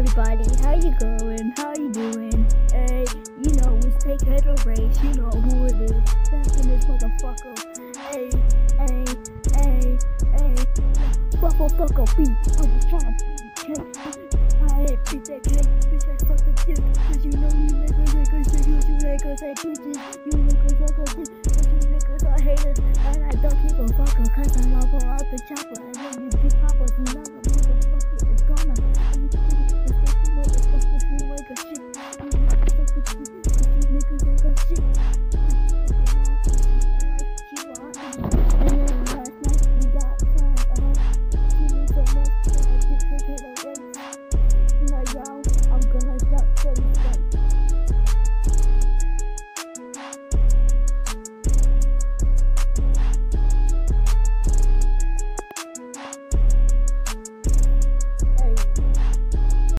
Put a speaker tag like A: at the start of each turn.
A: everybody, how you going? How you doing? Hey, you know it's take head of race, you know who it is. Stepping this motherfucker. Hey, hey, hey, hey. Fucker beat. I was trying to beat cake. I ain't beat that cake, bitch. I suck the dick. Cause you know you niggas say you niggas say bitches. You niggas suck a dick. Cause you niggas are haters. And I don't give a fucker. Cause I'm up the chopper. And then you get poppers. Another motherfucker is gonna